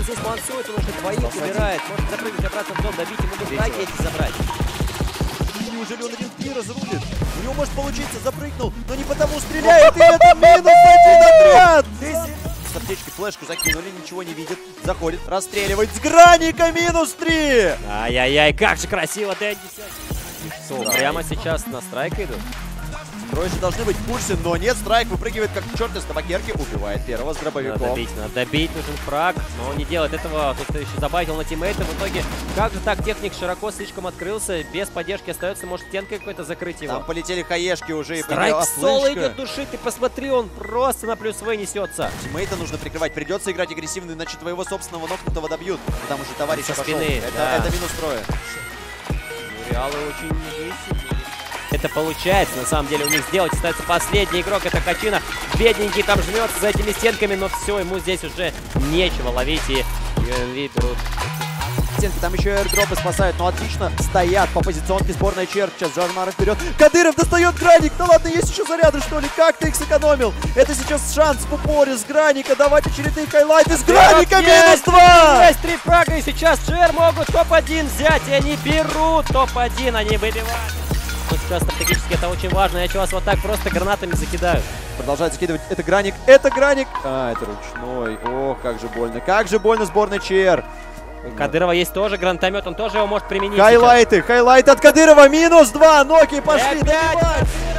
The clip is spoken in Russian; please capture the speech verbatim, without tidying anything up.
здесь мансует, он уже двоих убирает. Может запрыгнуть обратно в дом, добить, ему могут драги эти забрать. Неужели он один три разрулит? У него может получиться, запрыгнул, но не потому стреляет, и это минус один отряд! С аптечки флешку закинули, ничего не видит, заходит, расстреливает с граника, минус три! Ай-яй-яй, как же красиво, Дэнди. Да. Прямо сейчас на страйк идут. Трое же должны быть в курсе, но нет, страйк выпрыгивает как черт из табакерки, убивает первого с дробовиком. Надо добить, надо добить, нужен фраг, но он не делает этого, тут еще забайтил на тиммейта, в итоге, как же так, техник широко слишком открылся, без поддержки остается, может стенкой какой-то закрыть его. Там полетели хаешки уже и страйк соло идет душить, ты посмотри, он просто на плюс В несется. Тиммейта нужно прикрывать, придется играть агрессивно, иначе твоего собственного нокнутого добьют. Там уже товарищ со пошел. спины, это, да. это минус трое. Ну, реалы очень веселые. Это получается, на самом деле, у них сделать. Остается последний игрок, это Качина. Бедненький там жмется за этими стенками, но все, ему здесь уже нечего ловить, и ю эм ви берут. Стенки, там еще аирдропы спасают, но отлично стоят по позиционке сборная Черт. Сейчас Жармара вперед. Кадыров достает граник. Да ладно, есть еще заряды, что ли? Как ты их сэкономил? Это сейчас шанс в упоре с граника. Давайте очередные хайлайты с граника. Минус два! Есть три фрага, и сейчас Джер могут топ один взять, и они берут топ один, они выбивают. Но сейчас стратегически это очень важно, иначе вас вот так просто гранатами закидают. Продолжает закидывать. Это граник. Это граник. А, это ручной. Ох, как же больно. Как же больно сборной ЧР. У Кадырова есть тоже гранатомет, он тоже его может применить. Хайлайты. Сейчас. Хайлайт от Кадырова. Минус два. Ноки пошли. Добивать.